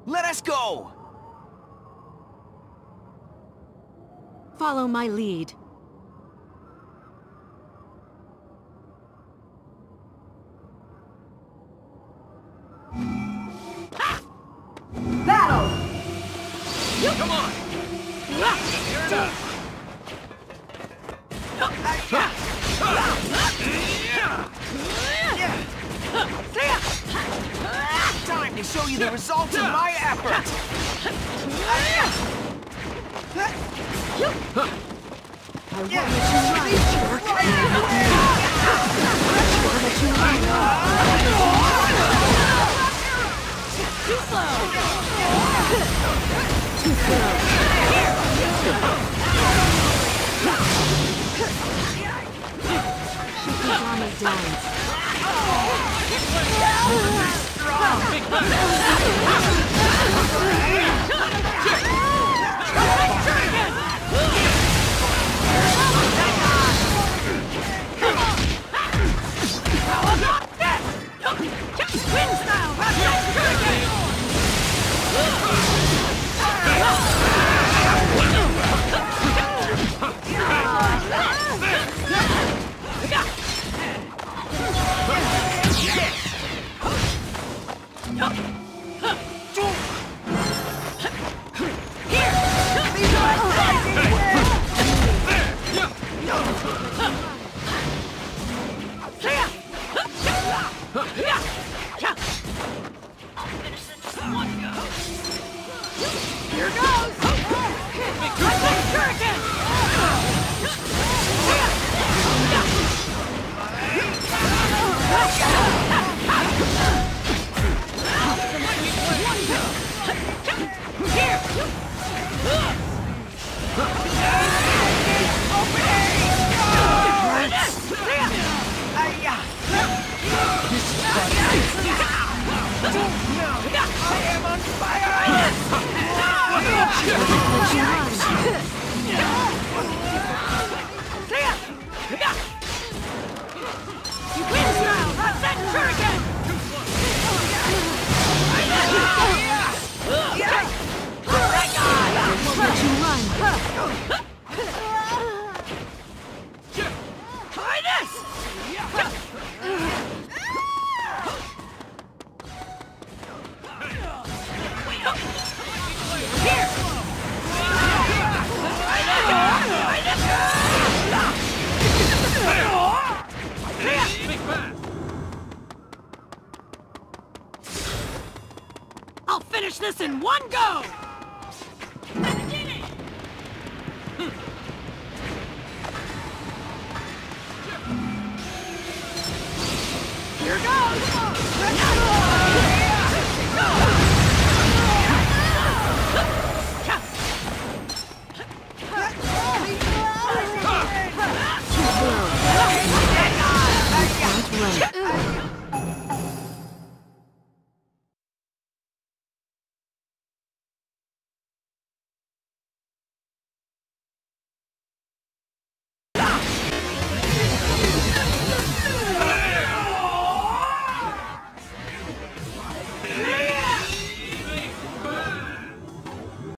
Let us go! Follow my lead. Battle! Come on! Here it is! Time to show you the results of my effort! Too slow! Too slow! Shikigami dance. Here goes! I am on I'll finish this in one go! Here goes!